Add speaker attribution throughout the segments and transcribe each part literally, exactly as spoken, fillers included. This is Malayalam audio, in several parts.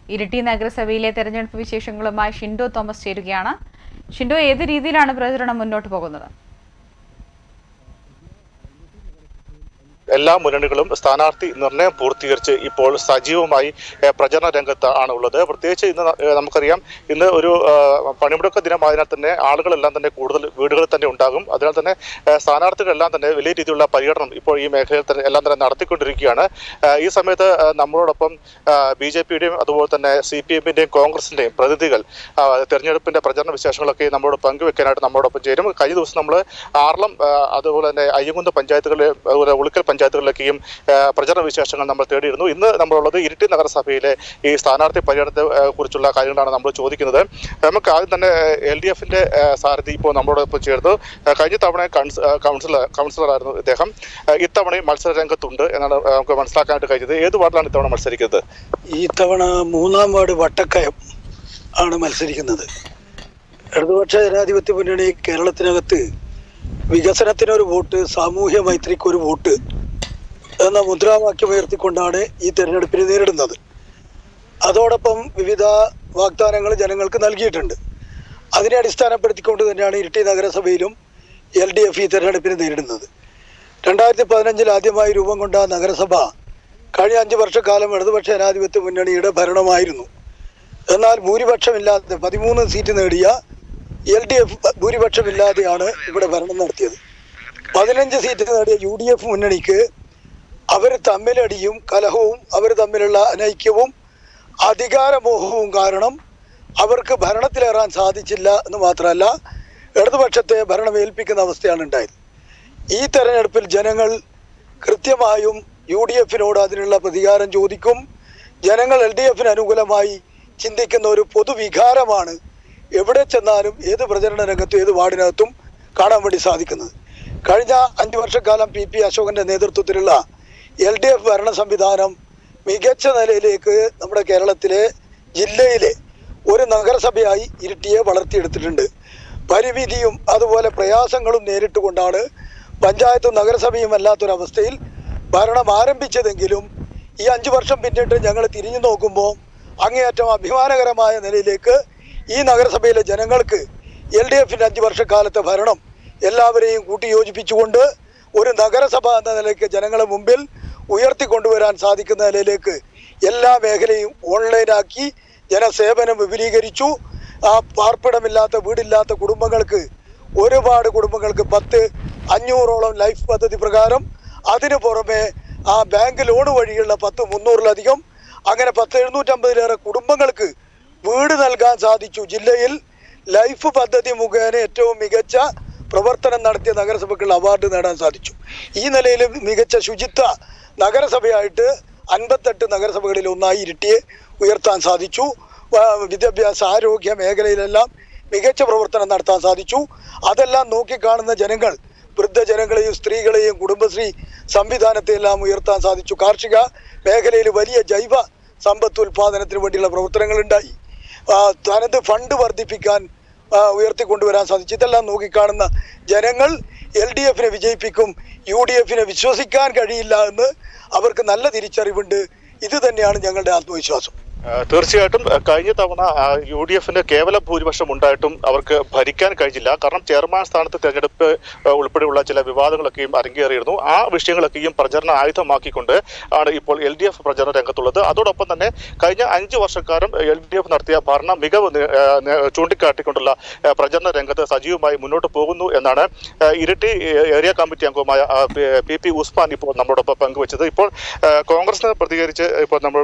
Speaker 1: ഇരിട്ടി നഗരസഭയിലെ തെരഞ്ഞെടുപ്പ് വിശേഷങ്ങളുമായി ഷിൻഡോ തോമസ് ചേരുകയാണ്. ഷിൻഡോ, ഏത് രീതിയിലാണ് പ്രചരണം മുന്നോട്ട് പോകുന്നത്?
Speaker 2: എല്ലാ മുന്നണികളും സ്ഥാനാർത്ഥി നിർണയം പൂർത്തീകരിച്ച് ഇപ്പോൾ സജീവമായി പ്രചരണ രംഗത്ത് ആണ് ഉള്ളത്. പ്രത്യേകിച്ച് ഇന്ന് നമുക്കറിയാം, ഇന്ന് ഒരു പണിമുടക്ക ദിനമായതിനാൽ തന്നെ ആളുകളെല്ലാം തന്നെ കൂടുതൽ വീടുകളിൽ തന്നെ ഉണ്ടാകും. അതിനാൽ തന്നെ സ്ഥാനാർത്ഥികളെല്ലാം തന്നെ വലിയ രീതിയിലുള്ള പര്യടനം ഇപ്പോൾ ഈ മേഖലയിൽ തന്നെ എല്ലാം തന്നെ നടത്തിക്കൊണ്ടിരിക്കുകയാണ്. ഈ സമയത്ത് നമ്മളോടൊപ്പം ബി ജെ പിയുടെയും അതുപോലെ തന്നെ സി പി എമ്മിന്റെയും കോൺഗ്രസിന്റെയും പ്രതിനിധികൾ തെരഞ്ഞെടുപ്പിന്റെ പ്രചരണ വിശേഷങ്ങളൊക്കെ നമ്മളോട് പങ്കുവെക്കാനായിട്ട് നമ്മളോടൊപ്പം ചേരും. കഴിഞ്ഞ ദിവസം നമ്മൾ ആർളം അതുപോലെ തന്നെ അയ്യങ്കുന്ന് പഞ്ചായത്തുകളിലെ അതുപോലെ ഉളിക്കൽ പഞ്ചായത്തുകളിലേക്കും പ്രചരണ വിശേഷങ്ങൾ നമ്മൾ തേടിയിരുന്നു. ഇന്ന് നമ്മളുള്ളത് ഇരിട്ടി നഗരസഭയിലെ ഈ സ്ഥാനാർത്ഥി പര്യടനത്തെ കുറിച്ചുള്ള കാര്യങ്ങളാണ് നമ്മൾ ചോദിക്കുന്നത്. നമുക്ക് ആദ്യം തന്നെ എൽ ഡി എഫിന്റെ സാരഥി ഇപ്പോൾ നമ്മളോടൊപ്പം ചേർത്ത് കഴിഞ്ഞ തവണ കൗൺസിലർ കൗൺസിലറായിരുന്നു ഇദ്ദേഹം. ഇത്തവണയും മത്സര രംഗത്തുണ്ട് എന്നാണ് നമുക്ക് മനസ്സിലാക്കാനായിട്ട് കഴിഞ്ഞത്. ഏത് വാർഡിലാണ് ഇത്തവണ മത്സരിക്കുന്നത്?
Speaker 3: ഈ തവണ മൂന്നാം വാർഡ് വട്ടക്കയം ആണ് മത്സരിക്കുന്നത്. ഇടതുപക്ഷ ജനാധിപത്യ മുന്നണി കേരളത്തിനകത്ത് വികസനത്തിനൊരു വോട്ട്, സാമൂഹ്യ മൈത്രിക്കൊരു വോട്ട് എന്ന മുദ്രാവാക്യം ഉയർത്തിക്കൊണ്ടാണ് ഈ തെരഞ്ഞെടുപ്പിനെ നേരിടുന്നത്. അതോടൊപ്പം വിവിധ വാഗ്ദാനങ്ങൾ ജനങ്ങൾക്ക് നൽകിയിട്ടുണ്ട്. അതിനെ അടിസ്ഥാനപ്പെടുത്തിക്കൊണ്ട് തന്നെയാണ് ഇരിട്ടി നഗരസഭയിലും എൽ ഡി എഫ് ഈ തെരഞ്ഞെടുപ്പിനെ നേരിടുന്നത്. രണ്ടായിരത്തി പതിനഞ്ചിൽ ആദ്യമായി രൂപം കൊണ്ട നഗരസഭ കഴിഞ്ഞ അഞ്ച് വർഷക്കാലം ഇടതുപക്ഷ ജനാധിപത്യ മുന്നണിയുടെ ഭരണമായിരുന്നു. എന്നാൽ ഭൂരിപക്ഷമില്ലാതെ പതിമൂന്ന് സീറ്റ് നേടിയ എൽ ഡി എഫ് ഭൂരിപക്ഷമില്ലാതെയാണ് ഇവിടെ ഭരണം നടത്തിയത്. പതിനഞ്ച് സീറ്റ് നേടിയ യു ഡി എഫ് മുന്നണിക്ക് അവർ തമ്മിലടിയും കലഹവും അവർ തമ്മിലുള്ള അനൈക്യവും അധികാരമോഹവും കാരണം അവർക്ക് ഭരണത്തിലേറാൻ സാധിച്ചില്ല എന്ന് മാത്രമല്ല, ഇടതുപക്ഷത്തെ ഭരണം ഏൽപ്പിക്കുന്ന അവസ്ഥയാണ് ഉണ്ടായത്. ഈ തെരഞ്ഞെടുപ്പിൽ ജനങ്ങൾ കൃത്യമായും യു ഡി എഫിനോട് അതിനുള്ള പ്രതികാരം ചോദിക്കും. ജനങ്ങൾ എൽ ഡി എഫിന് അനുകൂലമായി ചിന്തിക്കുന്ന ഒരു പൊതുവികാരമാണ് എവിടെ ചെന്നാലും ഏത് പ്രചരണ രംഗത്തും ഏത് വാർഡിനകത്തും കാണാൻ വേണ്ടി സാധിക്കുന്നത്. കഴിഞ്ഞ അഞ്ചു വർഷക്കാലം പി പി അശോകന്റെ നേതൃത്വത്തിലുള്ള എൽ ഡി എഫ് ഭരണ സംവിധാനം മികച്ച നിലയിലേക്ക് നമ്മുടെ കേരളത്തിലെ ജില്ലയിലെ ഒരു നഗരസഭയായി ഇരിട്ടിയെ വളർത്തിയെടുത്തിട്ടുണ്ട്. പരിമിതിയും അതുപോലെ പ്രയാസങ്ങളും നേരിട്ട് കൊണ്ടാണ് പഞ്ചായത്തും നഗരസഭയും അല്ലാത്തൊരവസ്ഥയിൽ ഭരണം ആരംഭിച്ചതെങ്കിലും ഈ അഞ്ചു വർഷം പിന്നിട്ട് ഞങ്ങൾ തിരിഞ്ഞു നോക്കുമ്പോൾ അങ്ങേയറ്റം അഭിമാനകരമായ നിലയിലേക്ക് ഈ നഗരസഭയിലെ ജനങ്ങൾക്ക് എൽ ഡി എഫിൻ്റെ അഞ്ച് വർഷക്കാലത്തെ ഭരണം എല്ലാവരെയും കൂട്ടിയോജിപ്പിച്ചുകൊണ്ട് ഒരു നഗരസഭ എന്ന നിലയ്ക്ക് ജനങ്ങളെ മുമ്പിൽ ഉയർത്തിക്കൊണ്ടുവരാൻ സാധിക്കുന്ന നിലയിലേക്ക് എല്ലാ മേഖലയും ഓൺലൈനാക്കി ജനസേവനം വിപുലീകരിച്ചു. ആ പാർപ്പിടമില്ലാത്ത വീടില്ലാത്ത കുടുംബങ്ങൾക്ക് ഒരുപാട് കുടുംബങ്ങൾക്ക് പത്ത് അഞ്ഞൂറോളം ലൈഫ് പദ്ധതി പ്രകാരം, അതിനു പുറമെ ആ ബാങ്ക് ലോൺ വഴിയുള്ള പത്ത് മുന്നൂറിലധികം അങ്ങനെ പത്ത് എഴുന്നൂറ്റമ്പതിലേറെ കുടുംബങ്ങൾക്ക് വീട് നൽകാൻ സാധിച്ചു. ജില്ലയിൽ ലൈഫ് പദ്ധതി മുഖേന ഏറ്റവും മികച്ച പ്രവർത്തനം നടത്തിയ നഗരസഭയ്ക്കുള്ള അവാർഡ് നേടാൻ സാധിച്ചു. ഈ നിലയിൽ മികച്ച ശുചിത്വ നഗരസഭയായിട്ട് അൻപത്തെട്ട് നഗരസഭകളിൽ ഒന്നായി ഇരിട്ടിയെ ഉയർത്താൻ സാധിച്ചു. വിദ്യാഭ്യാസ ആരോഗ്യ മേഖലയിലെല്ലാം മികച്ച പ്രവർത്തനം നടത്താൻ സാധിച്ചു. അതെല്ലാം നോക്കിക്കാണുന്ന ജനങ്ങൾ വൃദ്ധജനങ്ങളെയും സ്ത്രീകളെയും കുടുംബശ്രീ സംവിധാനത്തെയെല്ലാം ഉയർത്താൻ സാധിച്ചു. കാർഷിക മേഖലയിൽ വലിയ ജൈവ സമ്പത്ത് ഉൽപാദനത്തിന് വേണ്ടിയുള്ള പ്രവർത്തനങ്ങളുണ്ടായി. തനത് ഫണ്ട് വർദ്ധിപ്പിക്കാൻ ഉയർത്തിക്കൊണ്ടുവരാൻ സാധിച്ചു. ഇതെല്ലാം നോക്കിക്കാണുന്ന ജനങ്ങൾ എൽ ഡി എഫിനെ വിജയിപ്പിക്കും, യു ഡി എഫിനെ വിശ്വസിക്കാൻ കഴിയില്ല എന്ന് അവർക്ക് നല്ല തിരിച്ചറിവുണ്ട്. ഇത് തന്നെയാണ് ഞങ്ങളുടെ ആത്മവിശ്വാസം.
Speaker 2: തീർച്ചയായിട്ടും കഴിഞ്ഞ തവണ യു ഡി എഫിന് കേവല ഭൂരിപക്ഷം ഉണ്ടായിട്ടും അവർക്ക് ഭരിക്കാൻ കഴിഞ്ഞില്ല. കാരണം ചെയർമാൻ സ്ഥാനത്ത് തെരഞ്ഞെടുപ്പ് ഉൾപ്പെടെയുള്ള ചില വിവാദങ്ങളൊക്കെയും അരങ്ങേറിയിരുന്നു. ആ വിഷയങ്ങളൊക്കെയും പ്രചരണ ആയുധമാക്കിക്കൊണ്ട് ആണ് ഇപ്പോൾ എൽ ഡി എഫ് പ്രചരണ രംഗത്തുള്ളത്. അതോടൊപ്പം തന്നെ കഴിഞ്ഞ അഞ്ച് വർഷക്കാലം എൽ ഡി എഫ് നടത്തിയ ഭരണ മികവ് ചൂണ്ടിക്കാട്ടിക്കൊണ്ടുള്ള പ്രചരണ രംഗത്ത് സജീവമായി മുന്നോട്ട് പോകുന്നു എന്നാണ് ഇരിട്ടി ഏരിയ കമ്മിറ്റി അംഗവുമായ പി പി ഉസ്മാൻ ഇപ്പോൾ നമ്മളോടൊപ്പം പങ്കുവച്ചത്. ഇപ്പോൾ കോൺഗ്രസിനെ പ്രതികരിച്ച് ഇപ്പോൾ നമ്മൾ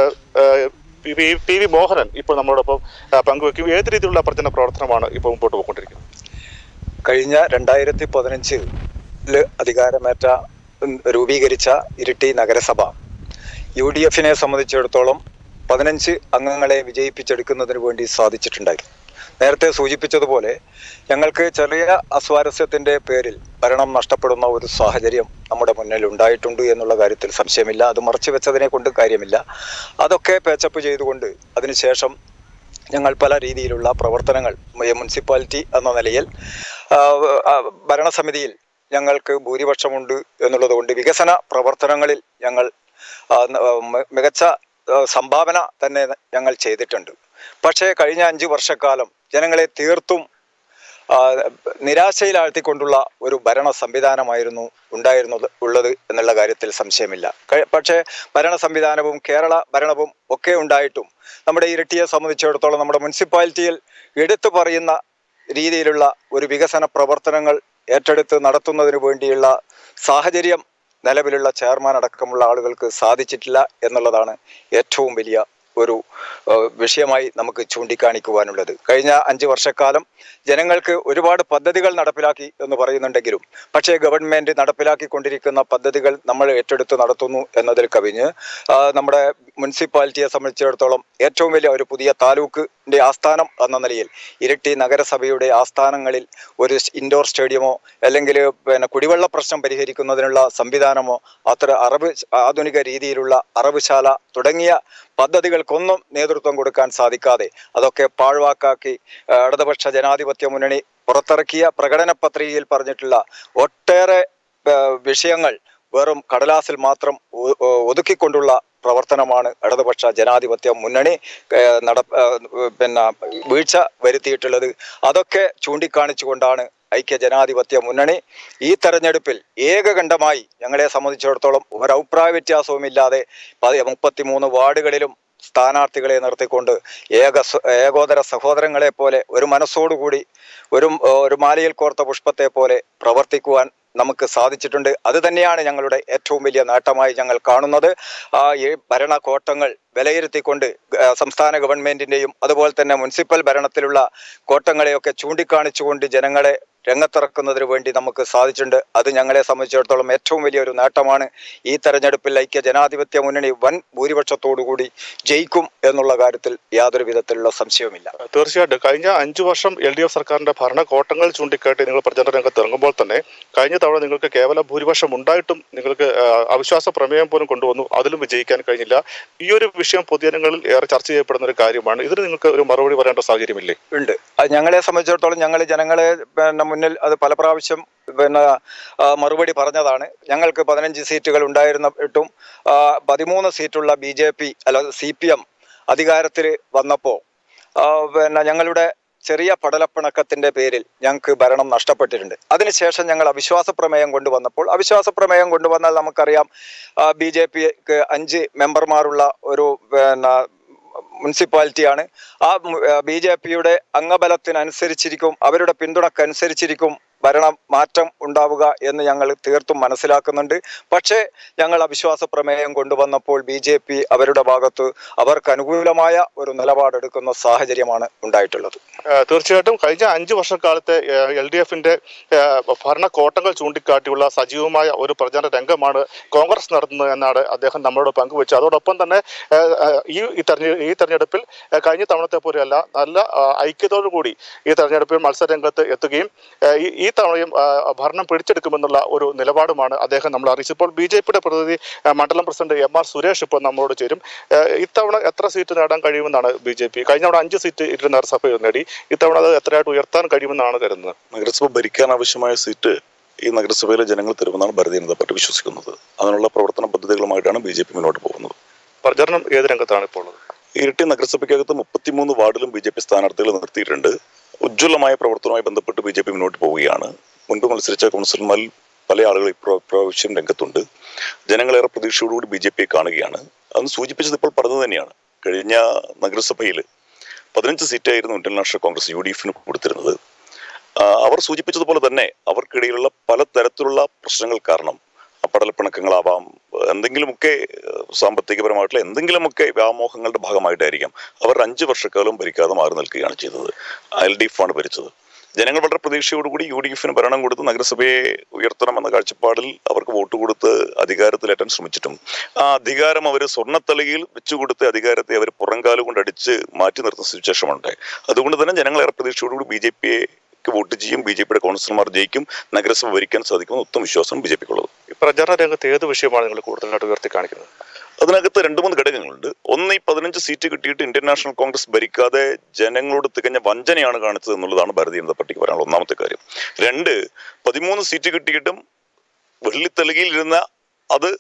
Speaker 2: പി വി മോഹനൻ ഇപ്പോൾ നമ്മളോടൊപ്പം പങ്കുവയ്ക്കും. ഏത് രീതിയിലുള്ള പ്രചരണ പ്രവർത്തനമാണ് ഇപ്പോൾ മുമ്പോട്ട് പോയിക്കൊണ്ടിരിക്കുന്നത്?
Speaker 4: കഴിഞ്ഞ രണ്ടായിരത്തി പതിനഞ്ചില് അധികാരമേറ്റ രൂപീകരിച്ച ഇരിട്ടി നഗരസഭ യു ഡി എഫിനെ സംബന്ധിച്ചിടത്തോളം പതിനഞ്ച് അംഗങ്ങളെ വിജയിപ്പിച്ചെടുക്കുന്നതിന് വേണ്ടി സാധിച്ചിട്ടുണ്ടായിരുന്നു. നേരത്തെ സൂചിപ്പിച്ചതുപോലെ ഞങ്ങൾക്ക് ചെറിയ അസ്വാരസ്യത്തിൻ്റെ പേരിൽ ഭരണം നഷ്ടപ്പെടുന്ന ഒരു സാഹചര്യം നമ്മുടെ മുന്നിൽ ഉണ്ടായിട്ടുണ്ട് എന്നുള്ള കാര്യത്തിൽ സംശയമില്ല. അത് മറച്ചു വെച്ചതിനെ കൊണ്ട് കാര്യമില്ല. അതൊക്കെ പേച്ചപ്പ് ചെയ്തുകൊണ്ട് അതിനുശേഷം ഞങ്ങൾ പല രീതിയിലുള്ള പ്രവർത്തനങ്ങൾ മുനിസിപ്പാലിറ്റി എന്ന നിലയിൽ ഭരണസമിതിയിൽ ഞങ്ങൾക്ക് ഭൂരിപക്ഷമുണ്ട് എന്നുള്ളത് കൊണ്ട് വികസന പ്രവർത്തനങ്ങളിൽ ഞങ്ങൾ മികച്ച സംഭാവന തന്നെ ഞങ്ങൾ ചെയ്തിട്ടുണ്ട്. പക്ഷേ കഴിഞ്ഞ അഞ്ച് വർഷക്കാലം ജനങ്ങളെ തീർത്തും നിരാശയിലാഴ്ത്തിക്കൊണ്ടുള്ള ഒരു ഭരണ സംവിധാനമായിരുന്നു ഉണ്ടായിരുന്നത് ഉള്ളത് എന്നുള്ള കാര്യത്തിൽ സംശയമില്ല. പക്ഷേ ഭരണ സംവിധാനവും കേരള ഭരണവും ഒക്കെ ഉണ്ടായിട്ടും നമ്മുടെ ഇരിട്ടിയെ സംബന്ധിച്ചിടത്തോളം നമ്മുടെ മുനിസിപ്പാലിറ്റിയിൽ എടുത്തു പറയുന്ന രീതിയിലുള്ള ഒരു വികസന പ്രവർത്തനങ്ങൾ ഏറ്റെടുത്ത് നടത്തുന്നതിന് വേണ്ടിയുള്ള സാഹചര്യം നിലവിലുള്ള ചെയർമാൻ അടക്കമുള്ള ആളുകൾക്ക് സാധിച്ചിട്ടില്ല എന്നുള്ളതാണ് ഏറ്റവും വലിയ ഒരു വിഷയമായി നമുക്ക് ചൂണ്ടിക്കാണിക്കുവാനുള്ളത്. കഴിഞ്ഞ അഞ്ച് വർഷക്കാലം ജനങ്ങൾക്ക് ഒരുപാട് പദ്ധതികൾ നടപ്പിലാക്കി എന്ന് പറയുന്നുണ്ടെങ്കിലും പക്ഷേ ഗവൺമെൻറ് നടപ്പിലാക്കിക്കൊണ്ടിരിക്കുന്ന പദ്ധതികൾ നമ്മൾ ഏറ്റെടുത്ത് നടത്തുന്നു എന്നതിൽ കവിഞ്ഞ് നമ്മുടെ മുനിസിപ്പാലിറ്റിയെ സംബന്ധിച്ചിടത്തോളം ഏറ്റവും വലിയ ഒരു പുതിയ താലൂക്കിൻ്റെ ആസ്ഥാനം എന്ന നിലയിൽ ഇരിട്ടി നഗരസഭയുടെ ആസ്ഥാനങ്ങളിൽ ഒരു ഇൻഡോർ സ്റ്റേഡിയമോ അല്ലെങ്കിൽ പിന്നെ കുടിവെള്ള പ്രശ്നം പരിഹരിക്കുന്നതിനുള്ള സംവിധാനമോ അത്ര അറബ് ആധുനിക രീതിയിലുള്ള അറബുശാല തുടങ്ങിയ പദ്ധതികൾക്കൊന്നും നേതൃത്വം കൊടുക്കാൻ സാധിക്കാതെ അതൊക്കെ പാഴ്വാക്കാക്കി ഇടതുപക്ഷ ജനാധിപത്യ മുന്നണി പുറത്തിറക്കിയ പ്രകടന പത്രികയിൽ പറഞ്ഞിട്ടുള്ള ഒട്ടേറെ വിഷയങ്ങൾ വെറും കടലാസിൽ മാത്രം ഒതുക്കിക്കൊണ്ടുള്ള പ്രവർത്തനമാണ് ഇടതുപക്ഷ ജനാധിപത്യ മുന്നണി നട പിന്നെ വീഴ്ച വരുത്തിയിട്ടുള്ളത്. അതൊക്കെ ചൂണ്ടിക്കാണിച്ചുകൊണ്ടാണ് ഐക്യ ജനാധിപത്യ മുന്നണി ഈ തെരഞ്ഞെടുപ്പിൽ ഏകകണ്ഠമായി ഞങ്ങളെ സംബന്ധിച്ചിടത്തോളം ഒരു അഭിപ്രായ വ്യത്യാസവുമില്ലാതെ മുപ്പത്തിമൂന്ന് വാർഡുകളിലും സ്ഥാനാർത്ഥികളെ നിർത്തിക്കൊണ്ട് ഏക ഏകോദര സഹോദരങ്ങളെ പോലെ ഒരു മനസ്സോടുകൂടി ഒരു ഒരു മാലയിൽ കോർത്ത പുഷ്പത്തെ പോലെ പ്രവർത്തിക്കുവാൻ നമുക്ക് സാധിച്ചിട്ടുണ്ട്. അത് തന്നെയാണ് ഞങ്ങളുടെ ഏറ്റവും വലിയ നേട്ടമായി ഞങ്ങൾ കാണുന്നത്. ഈ ഭരണ കോട്ടങ്ങൾ വിലയിരുത്തിക്കൊണ്ട് സംസ്ഥാന ഗവൺമെന്റിന്റെയും അതുപോലെ തന്നെ മുനിസിപ്പൽ ഭരണത്തിലുള്ള കോട്ടങ്ങളെയൊക്കെ ചൂണ്ടിക്കാണിച്ചുകൊണ്ട് ജനങ്ങളെ രംഗത്തിറക്കുന്നതിന് വേണ്ടി നമുക്ക് സാധിച്ചിട്ടുണ്ട്. അത് ഞങ്ങളെ സംബന്ധിച്ചിടത്തോളം ഏറ്റവും വലിയൊരു നേട്ടമാണ്. ഈ തെരഞ്ഞെടുപ്പിൽ ഐക്യ ജനാധിപത്യ മുന്നണി വൻ ഭൂരിപക്ഷത്തോടുകൂടി ജയിക്കും എന്നുള്ള കാര്യത്തിൽ യാതൊരു വിധത്തിലുള്ള സംശയവുമില്ല.
Speaker 2: തീർച്ചയായിട്ടും കഴിഞ്ഞ അഞ്ചു വർഷം എൽ ഡി എഫ് സർക്കാരിന്റെ ഭരണകോട്ടങ്ങൾ ചൂണ്ടിക്കാട്ടി നിങ്ങൾ പ്രചരണ രംഗത്ത് ഇറങ്ങുമ്പോൾ തന്നെ കഴിഞ്ഞ തവണ നിങ്ങൾക്ക് കേവല ഭൂരിപക്ഷം ഉണ്ടായിട്ടും നിങ്ങൾക്ക് അവിശ്വാസ പ്രമേയം പോലും കൊണ്ടുവന്നു, അതിലും വിജയിക്കാൻ കഴിഞ്ഞില്ല. ഈ ഒരു വിഷയം പൊതുജനങ്ങളിൽ ഏറെ ചർച്ച ചെയ്യപ്പെടുന്ന ഒരു കാര്യമാണ്. ഇതിന് നിങ്ങൾക്ക് ഒരു മറുപടി പറയേണ്ട സാഹചര്യമില്ലേ?
Speaker 4: ഉണ്ട്. ഞങ്ങളെ സംബന്ധിച്ചിടത്തോളം ഞങ്ങൾ ജനങ്ങളെ പിന്നെ മുന്നിൽ അത് പല പ്രാവശ്യം പിന്നെ മറുപടി പറഞ്ഞതാണ്. ഞങ്ങൾക്ക് പതിനഞ്ച് സീറ്റുകൾ ഉണ്ടായിരുന്നിട്ടും പതിമൂന്ന് സീറ്റുള്ള ബി ജെ പി അല്ല സി പി എം അധികാരത്തിൽ വന്നപ്പോൾ പിന്നെ ഞങ്ങളുടെ ചെറിയ പടലപ്പിണക്കത്തിന്റെ പേരിൽ ഞങ്ങൾക്ക് ഭരണം നഷ്ടപ്പെട്ടിട്ടുണ്ട്. അതിനുശേഷം ഞങ്ങൾ അവിശ്വാസ പ്രമേയം കൊണ്ടുവന്നപ്പോൾ അവിശ്വാസ പ്രമേയം കൊണ്ടുവന്നാൽ നമുക്കറിയാം ബി ജെ പിക്ക് അഞ്ച് മെമ്പർമാരുള്ള ഒരു പിന്നെ മുനിസിപ്പാലിറ്റിയാണ്. ആ ബി ജെ പിയുടെ അംഗബലത്തിനനുസരിച്ചിരിക്കും അവരുടെ പിന്തുണക്കനുസരിച്ചിരിക്കും ഭരണ മാറ്റം ഉണ്ടാവുക എന്ന് ഞങ്ങൾ തീർത്തും മനസ്സിലാക്കുന്നുണ്ട്. പക്ഷേ ഞങ്ങൾ അവിശ്വാസ പ്രമേയം കൊണ്ടുവന്നപ്പോൾ ബി ജെ പി അവരുടെ ഭാഗത്ത് അവർക്ക് അനുകൂലമായ ഒരു നിലപാടെടുക്കുന്ന സാഹചര്യമാണ് ഉണ്ടായിട്ടുള്ളത്.
Speaker 2: തീർച്ചയായിട്ടും കഴിഞ്ഞ അഞ്ചു വർഷക്കാലത്തെ എൽ ഡി എഫിന്റെ ഭരണകോട്ടങ്ങൾ ചൂണ്ടിക്കാട്ടിയുള്ള സജീവമായ ഒരു പ്രചാരണ രംഗമാണ് കോൺഗ്രസ് നടത്തുന്നത് എന്നാണ് അദ്ദേഹം നമ്മളോട് പങ്കുവെച്ചത്. അതോടൊപ്പം തന്നെ ഈ ഈ തെരഞ്ഞെടുപ്പിൽ കഴിഞ്ഞ തവണത്തെ പോലെയല്ല നല്ല ഐക്യത്തോടു കൂടി ഈ തെരഞ്ഞെടുപ്പിൽ മത്സരരംഗത്ത് എത്തുകയും ഈ തവണയും ഭരണം പിടിച്ചെടുക്കുമെന്നുള്ള ഒരു നിലപാടുമാണ് അദ്ദേഹം നമ്മൾ അറിയിച്ചപ്പോൾ ബി ജെ പിയുടെ പ്രതിനിധി മണ്ഡലം പ്രസിഡന്റ് എം ആർ സുരേഷ് ഇപ്പോൾ നമ്മളോട് ചേരും. ഇത്തവണ എത്ര സീറ്റ് നേടാൻ കഴിയുമെന്നാണ് ബി ജെ പി? കഴിഞ്ഞ തവണ അഞ്ച് സീറ്റ് ഇരു നഗരസഭയിൽ നേടി, ഇത്തവണ അത് എത്രയായിട്ട് ഉയർത്താൻ കഴിയുമെന്നാണ് കരുതുന്നത്?
Speaker 5: നഗരസഭ ഭരിക്കാൻ ആവശ്യമായ സീറ്റ് ഈ നഗരസഭയിലെ ജനങ്ങൾ തരുമെന്നാണ് ഭാരതീയ ജനതാ പാർട്ടി വിശ്വസിക്കുന്നത്. അതിനുള്ള പ്രവർത്തന പദ്ധതികളുമായിട്ടാണ് ബി ജെ പി മുന്നോട്ട് പോകുന്നത്.
Speaker 2: പ്രചരണം ഏത് രംഗത്താണ് ഇപ്പോൾ ഉള്ളത്?
Speaker 5: ഇരിട്ടി നഗരസഭയ്ക്കകത്ത് മുപ്പത്തിമൂന്ന് വാർഡിലും ബി ജെ പി സ്ഥാനാർത്ഥികളെ നിർത്തിയിട്ടുണ്ട്. ഉജ്ജ്വലമായ പ്രവർത്തനവുമായി ബന്ധപ്പെട്ട് ബി ജെ പി മുന്നോട്ട് പോവുകയാണ്. മുൻപ് മത്സരിച്ച കൗൺസിലർമാരിൽ പല ആളുകൾ ഇപ്രാവശ്യം രംഗത്തുണ്ട്. ജനങ്ങളേറെ പ്രതീക്ഷയോടുകൂടി ബി ജെ പിയെ കാണുകയാണ്. അന്ന് സൂചിപ്പിച്ചത് ഇപ്പോൾ പറഞ്ഞത് തന്നെയാണ്. കഴിഞ്ഞ നഗരസഭയിൽ പതിനഞ്ച് സീറ്റായിരുന്നു Indian National Congress U D എഫിന് കൊടുത്തിരുന്നത്. അവർ സൂചിപ്പിച്ചതുപോലെ തന്നെ അവർക്കിടയിലുള്ള പലതരത്തിലുള്ള പ്രശ്നങ്ങൾ കാരണം പടലപ്പിണക്കങ്ങളാവാം, എന്തെങ്കിലുമൊക്കെ സാമ്പത്തികപരമായിട്ടുള്ള എന്തെങ്കിലുമൊക്കെ വ്യാമോഹങ്ങളുടെ ഭാഗമായിട്ടായിരിക്കാം അവർ അഞ്ച് വർഷക്കാലം ഭരിക്കാതെ മാറി നിൽക്കുകയാണ് ചെയ്തത്. എൽ ഡി എഫ് ആണ് ഭരിച്ചത്. ജനങ്ങൾ വളരെ പ്രതീക്ഷയോടുകൂടി യു ഡി എഫിന് ഭരണം കൊടുത്ത് നഗരസഭയെ ഉയർത്തണമെന്ന കാഴ്ചപ്പാടിൽ അവർക്ക് വോട്ട് കൊടുത്ത് അധികാരത്തിലേറ്റാൻ ശ്രമിച്ചിട്ടും ആ അധികാരം അവർ സ്വർണ്ണത്തളികയിൽ വെച്ചുകൊടുത്ത അധികാരത്തെ അവർ പുറംകാലുകൊണ്ട് അടിച്ച് മാറ്റി നിർത്തുന്ന സിറ്റുവേഷനുണ്ടായി. അതുകൊണ്ട് തന്നെ ജനങ്ങൾ ഏറെ പ്രതീക്ഷയോടുകൂടി ബി ജെ പിയെ വോട്ട് ചെയ്യും, ബി ജെ പിയുടെ കൗൺസിലർമാർ ജയിക്കും, നഗരസഭ ഭരിക്കാൻ സാധിക്കുമെന്ന് ഉത്തമ വിശ്വാസം ബി ജെ പിക്കുള്ളത്.
Speaker 2: പ്രചാരണ രംഗത്ത് ഏത് വിഷയമാണ് നിങ്ങൾ കൂടുതലായിട്ട് ഉയർത്തി കാണിക്കുന്നത്?
Speaker 5: അതിനകത്ത് രണ്ട് മൂന്ന് ഘടകങ്ങളുണ്ട്. ഒന്ന്, ഈ പതിനഞ്ച് സീറ്റ് കിട്ടിയിട്ട് ഇന്ത്യൻ നാഷണൽ കോൺഗ്രസ് ഭരിക്കാതെ ജനങ്ങളോട് തികഞ്ഞ വഞ്ചനയാണ് കാണിച്ചത് എന്നുള്ളതാണ് ഭാരതീയ ജനതാ പാർട്ടിക്ക് പറയാനുള്ള ഒന്നാമത്തെ കാര്യം. രണ്ട്, പതിമൂന്ന് സീറ്റ് കിട്ടിയിട്ടും വെള്ളിത്തളികയിൽ ഇരുന്ന അത്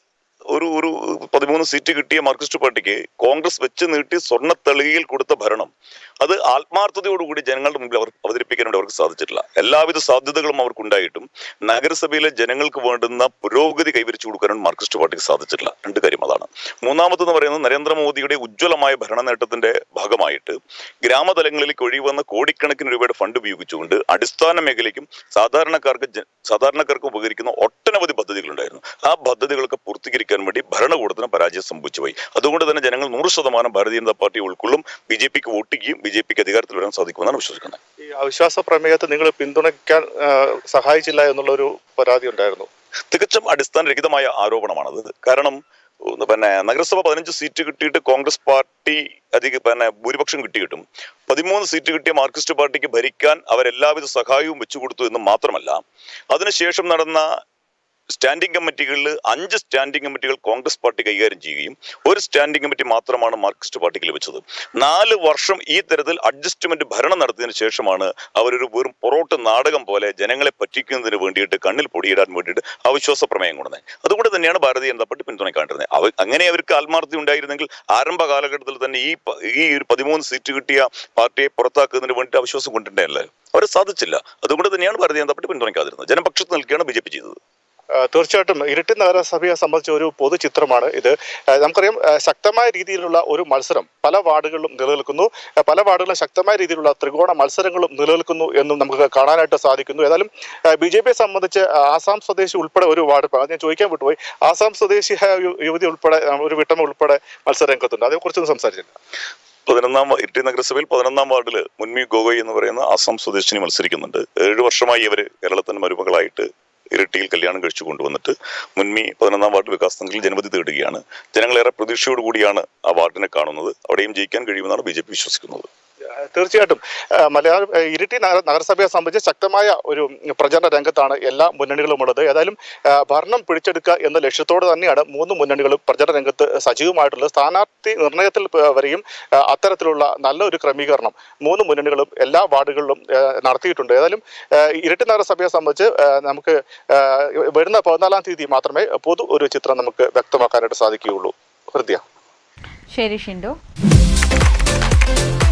Speaker 5: ഒരു ഒരു പതിമൂന്ന് സീറ്റ് കിട്ടിയ മാർക്സിസ്റ്റ് പാർട്ടിക്ക് കോൺഗ്രസ് വെച്ച് നീട്ടി സ്വർണ്ണത്തളികയിൽ കൊടുത്ത ഭരണം അത് ആത്മാർത്ഥതയോടുകൂടി ജനങ്ങളുടെ മുമ്പിൽ അവർ അവതരിപ്പിക്കാൻ വേണ്ടി അവർക്ക് സാധിച്ചിട്ടില്ല. എല്ലാവിധ സാധ്യതകളും അവർക്കുണ്ടായിട്ടും നഗരസഭയിലെ ജനങ്ങൾക്ക് വേണ്ടുന്ന പുരോഗതി കൈവരിച്ചു കൊടുക്കാനും മാർക്സിസ്റ്റ് പാർട്ടിക്ക് സാധിച്ചിട്ടില്ല. രണ്ട് കാര്യം അതാണ്. മൂന്നാമതെന്ന് പറയുന്നത് നരേന്ദ്രമോദിയുടെ ഉജ്ജ്വലമായ ഭരണ നേട്ടത്തിന്റെ ഭാഗമായിട്ട് ഗ്രാമതലങ്ങളിലേക്ക് ഒഴിവന്ന കോടിക്കണക്കിന് രൂപയുടെ ഫണ്ട് ഉപയോഗിച്ചുകൊണ്ട് അടിസ്ഥാന മേഖലയ്ക്കും സാധാരണക്കാർക്ക് സാധാരണക്കാർക്ക് ഉപകരിക്കുന്ന ഒട്ടനവധി പദ്ധതികളുണ്ടായിരുന്നു. ആ പദ്ധതികളൊക്കെ പൂർത്തീകരിക്കാൻ വേണ്ടി ഭരണകൂടത്തിന് പരാജയം സംഭവിച്ചു പോയി. അതുകൊണ്ട് തന്നെ ജനങ്ങൾ നൂറ് ശതമാനം ഭാരതീയ ജനതാ പാർട്ടി ഉൾക്കൊള്ളും, ബി ജെ പിക്ക് വോട്ട് ചെയ്യും, ബി ജെ പിക്ക് അധികാരത്തിൽ വരാൻ സാധിക്കുമെന്നാണ് വിശ്വസിക്കുന്നത്.
Speaker 2: ഈ അവിശ്വാസ പ്രമേയത്തെ നിങ്ങൾ പിന്തുണയ്ക്കാൻ സഹായിച്ചില്ല എന്നുള്ളൊരു പരാതി ഉണ്ടായിരുന്നു.
Speaker 5: തികച്ചും അടിസ്ഥാനരഹിതമായ ആരോപണമാണത്. കാരണം പിന്നെ നഗരസഭ പതിനഞ്ച് സീറ്റ് കിട്ടിയിട്ട് കോൺഗ്രസ് പാർട്ടി അധിക പിന്നെ ഭൂരിപക്ഷം കിട്ടിയിട്ടും പതിമൂന്ന് സീറ്റ് കിട്ടിയ മാർക്സിസ്റ്റ് പാർട്ടിക്ക് ഭരിക്കാൻ അവരെല്ലാവിധ സഹായവും വെച്ചുകൊടുത്തു എന്ന് മാത്രമല്ല, അതിനുശേഷം നടന്ന സ്റ്റാൻഡിംഗ് കമ്മിറ്റികളിൽ അഞ്ച് സ്റ്റാൻഡിംഗ് കമ്മിറ്റികൾ കോൺഗ്രസ് പാർട്ടി കൈകാര്യം ചെയ്യുകയും ഒരു സ്റ്റാൻഡിംഗ് കമ്മിറ്റി മാത്രമാണ് മാർക്സിസ്റ്റ് പാർട്ടിക്ക് ലഭിച്ചത്. നാല് വർഷം ഈ തരത്തിൽ അഡ്ജസ്റ്റ്മെന്റ് ഭരണം നടത്തിയതിനു ശേഷമാണ് അവരൊരു വെറും പൊറോട്ട് നാടകം പോലെ ജനങ്ങളെ പറ്റിക്കുന്നതിന് വേണ്ടിയിട്ട് കണ്ണിൽ പൊടിയിടാൻ വേണ്ടിയിട്ട് അവിശ്വാസ പ്രമേയം കൊണ്ടുവന്നത്. അതുകൊണ്ട് തന്നെയാണ് ഭാരതീയ ജനതാ പാർട്ടി പിന്തുണയ്ക്കാണ്ടിരുന്നത്. അവ അങ്ങനെ അവർക്ക് ആത്മാർത്ഥത ഉണ്ടായിരുന്നെങ്കിൽ ആരംഭ കാലഘട്ടത്തിൽ തന്നെ ഈ ഈ ഒരു പതിമൂന്ന് സീറ്റ് കിട്ടിയ പാർട്ടിയെ പുറത്താക്കുന്നതിന് വേണ്ടി അവിശ്വാസം കൊണ്ടിട്ടുണ്ടായില്ല. അവരെ സാധിച്ചില്ല. അതുകൊണ്ട് തന്നെയാണ് ഭാരതീയ ജനതാ പാർട്ടി പിന്തുണയ്ക്കാതിരുന്നത്. ജനപക്ഷത്ത് നിൽക്കുകയാണ് ബി ജെ പി ചെയ്തത്.
Speaker 2: തീർച്ചയായിട്ടും ഇരിട്ടി നഗരസഭയെ സംബന്ധിച്ച ഒരു പൊതുചിത്രമാണ് ഇത്. നമുക്കറിയാം, ശക്തമായ രീതിയിലുള്ള ഒരു മത്സരം പല വാർഡുകളിലും നിലനിൽക്കുന്നു. പല വാർഡുകളിലും ശക്തമായ രീതിയിലുള്ള ത്രികോണ മത്സരങ്ങളും നിലനിൽക്കുന്നു എന്നും നമുക്ക് കാണാനായിട്ട് സാധിക്കുന്നു. ഏതായാലും ബി ജെ പിയെ സംബന്ധിച്ച് ആസാം സ്വദേശി ഉൾപ്പെടെ ഒരു വാർഡ്, അത് ഞാൻ ചോദിക്കാൻ വിട്ടുപോയി, ആസാം സ്വദേശിയായ യുവതി ഉൾപ്പെടെ ഒരു വീട്ടമ്മ ഉൾപ്പെടെ മത്സരരംഗത്തുണ്ട്. അതേക്കുറിച്ചൊന്നും സംസാരിച്ചില്ല.
Speaker 5: പതിനൊന്നാം ഇരിട്ടി നഗരസഭയിൽ പതിനൊന്നാം വാർഡിൽ മുൻമി ഗോഗോയ് എന്ന് പറയുന്ന ആസാം സ്വദേശിനി മത്സരിക്കുന്നുണ്ട്. ഏഴു വർഷമായി ഇവര് കേരളത്തിന്റെ മരുമകളായിട്ട് ഇരട്ടിയിൽ കല്യാണം കഴിച്ചു കൊണ്ടുവന്നിട്ട് മുൻമി പതിനൊന്നാം വാർഡ് വികാസ് സംഘത്തിൽ ജനവിധി തേടുകയാണ്. ജനങ്ങളേറെ പ്രതീക്ഷയോടുകൂടിയാണ് ആ വാർഡിനെ കാണുന്നത്. അവിടെയും ജയിക്കാൻ കഴിയുമെന്നാണ് ബി ജെ പി വിശ്വസിക്കുന്നത്.
Speaker 2: തീർച്ചയായിട്ടും മലയാളം ഇരിട്ടി നഗരസഭയെ സംബന്ധിച്ച് ശക്തമായ ഒരു പ്രചരണ രംഗത്താണ് എല്ലാ മുന്നണികളും ഉള്ളത്. ഏതായാലും ഭരണം പിടിച്ചെടുക്കുക എന്ന ലക്ഷ്യത്തോടെ തന്നെയാണ് മൂന്ന് മുന്നണികളും പ്രചരണ രംഗത്ത് സജീവമായിട്ടുള്ളത്. സ്ഥാനാർത്ഥി നിർണയത്തിൽ വരെയും അത്തരത്തിലുള്ള നല്ലൊരു ക്രമീകരണം മൂന്ന് മുന്നണികളും എല്ലാ വാർഡുകളിലും നടത്തിയിട്ടുണ്ട്. ഏതായാലും ഇരിട്ടി നഗരസഭയെ സംബന്ധിച്ച് നമുക്ക് വരുന്ന പതിനാലാം തീയതി മാത്രമേ പൊതു ഒരു ചിത്രം നമുക്ക് വ്യക്തമാക്കാനായിട്ട് സാധിക്കുകയുള്ളൂ. ഹൃദയ.
Speaker 1: ശരി ഷിൻഡോ.